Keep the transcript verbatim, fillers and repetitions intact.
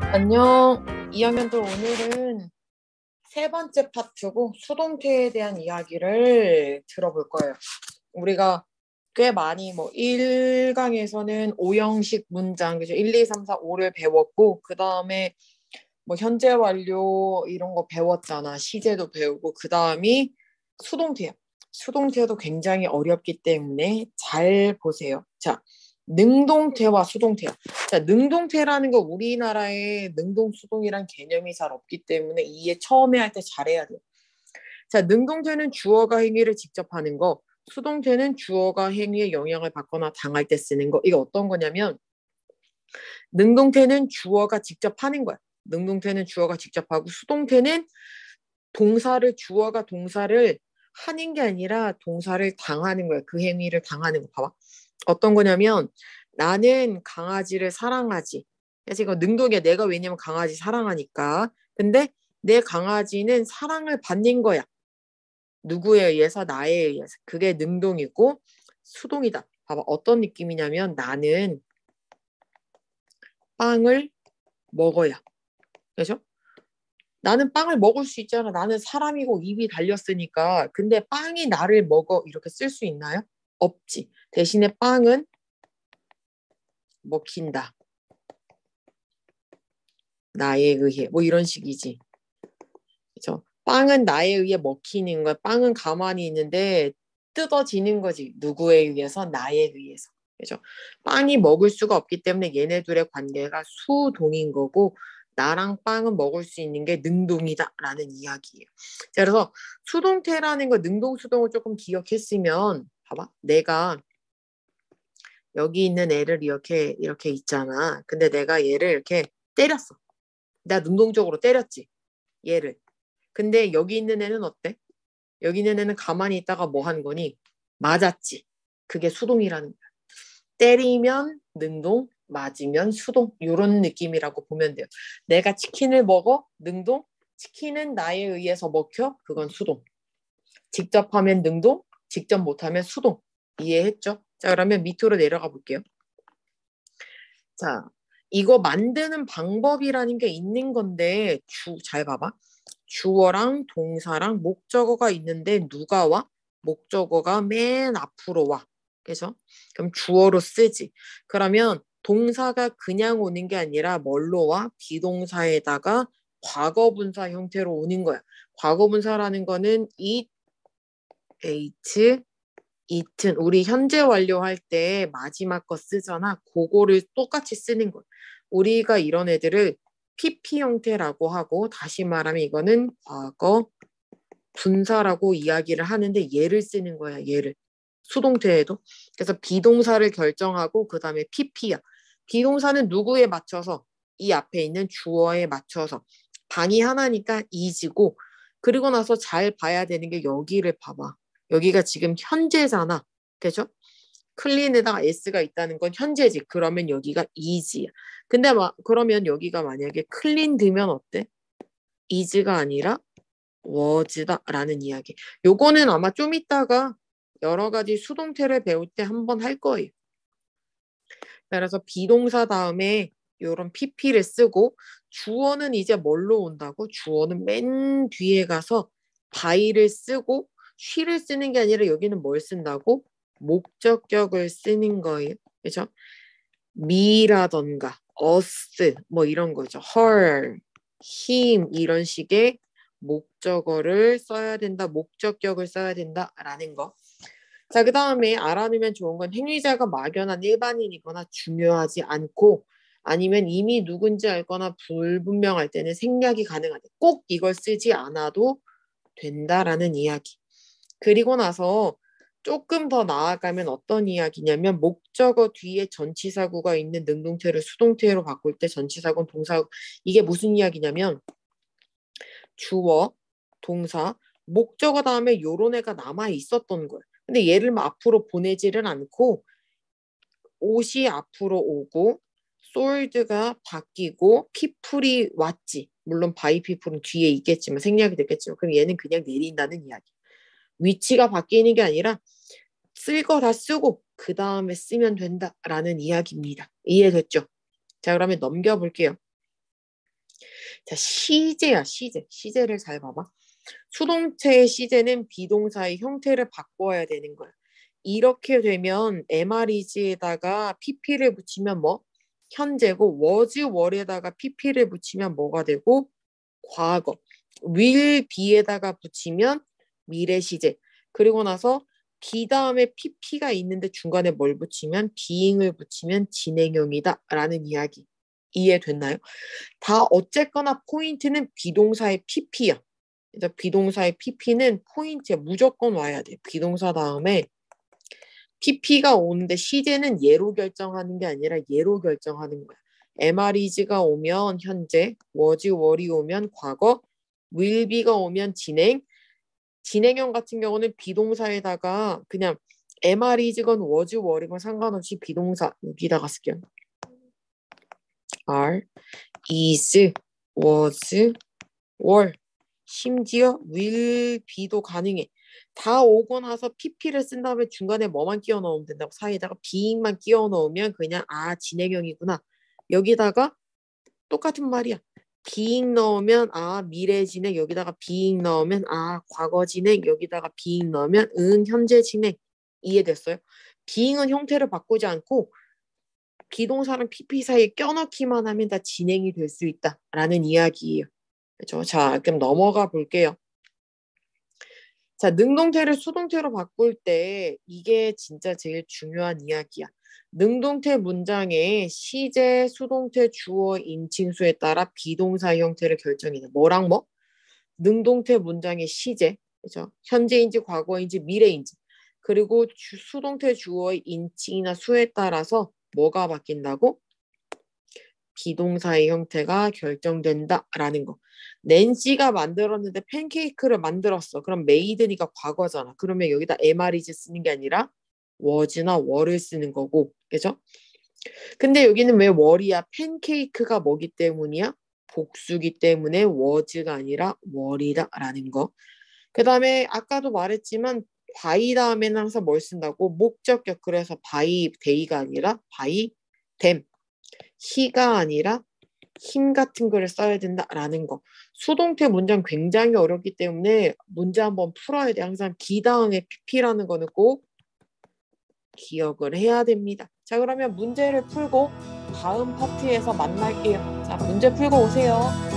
안녕. 이 학년들 오늘은 세 번째 파트고 수동태에 대한 이야기를 들어볼 거예요. 우리가 꽤 많이 뭐 일 강에서는 오형식 문장, 그죠? 일, 이, 삼, 사, 오를 배웠고 그 다음에 뭐 현재 완료 이런 거 배웠잖아. 시제도 배우고 그 다음이 수동태야. 수동태도 굉장히 어렵기 때문에 잘 보세요. 자, 능동태와 수동태야. 자, 능동태라는 거 우리나라에 능동, 수동이란 개념이 잘 없기 때문에 이해 처음에 할 때 잘해야 돼요. 자, 능동태는 주어가 행위를 직접 하는 거, 수동태는 주어가 행위에 영향을 받거나 당할 때 쓰는 거. 이게 어떤 거냐면 능동태는 주어가 직접 하는 거야. 능동태는 주어가 직접 하고 수동태는 동사를 주어가 동사를 하는 게 아니라 동사를 당하는 거야. 그 행위를 당하는 거 봐봐. 어떤 거냐면 나는 강아지를 사랑하지. 그래서 이거 능동이야. 내가 왜냐면 강아지 사랑하니까. 근데 내 강아지는 사랑을 받는 거야. 누구에 의해서? 나에 의해서. 그게 능동이고 수동이다. 봐봐. 어떤 느낌이냐면 나는 빵을 먹어야. 그죠? 나는 빵을 먹을 수 있잖아. 나는 사람이고 입이 달렸으니까. 근데 빵이 나를 먹어. 이렇게 쓸 수 있나요? 없지. 대신에 빵은 먹힌다. 나에 의해. 뭐 이런 식이지. 그죠? 빵은 나에 의해 먹히는 거야. 빵은 가만히 있는데 뜯어지는 거지. 누구에 의해서? 나에 의해서. 그죠? 빵이 먹을 수가 없기 때문에 얘네들의 관계가 수동인 거고 나랑 빵은 먹을 수 있는 게 능동이다라는 이야기예요. 자, 그래서 수동태라는 거 능동, 수동을 조금 기억했으면 봐봐. 내가 여기 있는 애를 이렇게 이렇게 있잖아. 근데 내가 얘를 이렇게 때렸어. 내가 능동적으로 때렸지. 얘를. 근데 여기 있는 애는 어때? 여기 있는 애는 가만히 있다가 뭐 한 거니? 맞았지. 그게 수동이라는 거야. 때리면 능동, 맞으면 수동. 이런 느낌이라고 보면 돼요. 내가 치킨을 먹어? 능동. 치킨은 나에 의해서 먹혀? 그건 수동. 직접 하면 능동, 직접 못하면 수동. 이해했죠? 자, 그러면 밑으로 내려가 볼게요. 자, 이거 만드는 방법이라는 게 있는 건데 주, 잘 봐봐. 주어랑 동사랑 목적어가 있는데 누가 와? 목적어가 맨 앞으로 와. 그래서 그럼 주어로 쓰지. 그러면 동사가 그냥 오는 게 아니라 뭘로 와? 비동사에다가 과거분사 형태로 오는 거야. 과거분사라는 거는 it, ate, eaten. 우리 현재 완료할 때 마지막 거 쓰잖아. 그거를 똑같이 쓰는 거야. 우리가 이런 애들을 피피 형태라고 하고 다시 말하면 이거는 과거 분사라고 이야기를 하는데 얘를 쓰는 거야. 얘를. 수동태에도. 그래서 비동사를 결정하고 그 다음에 피피야. 비동사는 누구에 맞춰서? 이 앞에 있는 주어에 맞춰서. 방이 하나니까 이지고 그리고 나서 잘 봐야 되는 게 여기를 봐봐. 여기가 지금 현재잖아. 그죠? 클린에다가 s가 있다는 건 현재지. 그러면 여기가 is야. 근데 막 그러면 여기가 만약에 클린 들면 어때? is가 아니라 was다라는 이야기. 요거는 아마 좀 이따가 여러 가지 수동태를 배울 때 한번 할 거예요. 그래서 비동사 다음에 요런 피피를 쓰고 주어는 이제 뭘로 온다고? 주어는 맨 뒤에 가서 by를 쓰고 she를 쓰는 게 아니라 여기는 뭘 쓴다고? 목적격을 쓰는 거예요. 그죠? me라던가 us 뭐 이런 거죠. her, him 이런 식의 목적어를 써야 된다. 목적격을 써야 된다라는 거. 자, 그 다음에 알아두면 좋은 건 행위자가 막연한 일반인이거나 중요하지 않고 아니면 이미 누군지 알거나 불분명할 때는 생략이 가능하다. 꼭 이걸 쓰지 않아도 된다라는 이야기. 그리고 나서 조금 더 나아가면 어떤 이야기냐면 목적어 뒤에 전치사구가 있는 능동태를 수동태로 바꿀 때 전치사구는 동사 이게 무슨 이야기냐면 주어, 동사, 목적어 다음에 요런 애가 남아 있었던 거예요. 근데 얘를 막 앞으로 보내지를 않고 옷이 앞으로 오고 솔드가 바뀌고 피플이 왔지. 물론 바이 피플은 뒤에 있겠지만 생략이 됐겠지만 그럼 얘는 그냥 내린다는 이야기. 위치가 바뀌는 게 아니라 쓸 거 다 쓰고 그 다음에 쓰면 된다라는 이야기입니다. 이해됐죠? 자, 그러면 넘겨볼게요. 자, 시제야, 시제. 시제를 잘 봐봐. 수동태의 시제는 비동사의 형태를 바꿔야 되는 거야. 이렇게 되면 엠알이지에다가 피피를 붙이면 뭐? 현재고, was, were에다가 피피를 붙이면 뭐가 되고? 과거. will be에다가 붙이면 미래 시제. 그리고 나서 be 다음에 pp가 있는데 중간에 뭘 붙이면 being을 붙이면 진행형이다 라는 이야기. 이해됐나요? 다 어쨌거나 포인트는 비동사의 pp야. 그래서 비동사의 pp는 포인트야. 무조건 와야 돼. 비동사 다음에 pp가 오는데 시제는 예로 결정하는 게 아니라 예로 결정하는 거야. 엠알이지가 오면 현재, was, were이 오면 과거, will be가 오면 진행. 진행형 같은 경우는 비동사에다가 그냥 엠알이지건 was, were이건 상관없이 비동사 여기다가 쓸게요. are, is, was, were. 심지어 will be도 가능해. 다 오고 나서 pp를 쓴 다음에 중간에 뭐만 끼워 넣으면 된다고. 사이에다가 being만 끼워 넣으면 그냥 아 진행형이구나. 여기다가 똑같은 말이야. being 넣으면 아 미래 진행. 여기다가 being 넣으면 아 과거 진행. 여기다가 being 넣으면 응 현재 진행. 이해됐어요? being은 형태를 바꾸지 않고 비동사랑 pp 사이에 껴넣기만 하면 다 진행이 될 수 있다라는 이야기예요. 그렇죠? 자, 그럼 넘어가 볼게요. 자, 능동태를 수동태로 바꿀 때 이게 진짜 제일 중요한 이야기야. 능동태 문장의 시제, 수동태, 주어, 인칭수에 따라 비동사 형태를 결정해. 뭐랑 뭐? 능동태 문장의 시제, 그죠? 현재인지 과거인지 미래인지. 그리고 주, 수동태 주어의 인칭이나 수에 따라서 뭐가 바뀐다고? 비동사의 형태가 결정된다라는 거. 낸시가 만들었는데 팬케이크를 만들었어. 그럼 메이드니까 과거잖아. 그러면 여기다 엠알이지 쓰는 게 아니라 was나 were를 쓰는 거고. 그죠? 근데 여기는 왜 were이야? 팬케이크가 뭐기 때문이야? 복수기 때문에 was가 아니라 were이다라는 거. 그 다음에 아까도 말했지만 by 다음에는 항상 뭘 쓴다고? 목적격. 그래서 by day가 아니라 by them. he가 아니라 힘 같은 거를 써야 된다라는 거. 수동태 문장 굉장히 어렵기 때문에 문제 한번 풀어야 돼. 항상 be 다음에 pp라는 거는 꼭 기억을 해야 됩니다. 자, 그러면 문제를 풀고 다음 파트에서 만날게요. 자, 문제 풀고 오세요.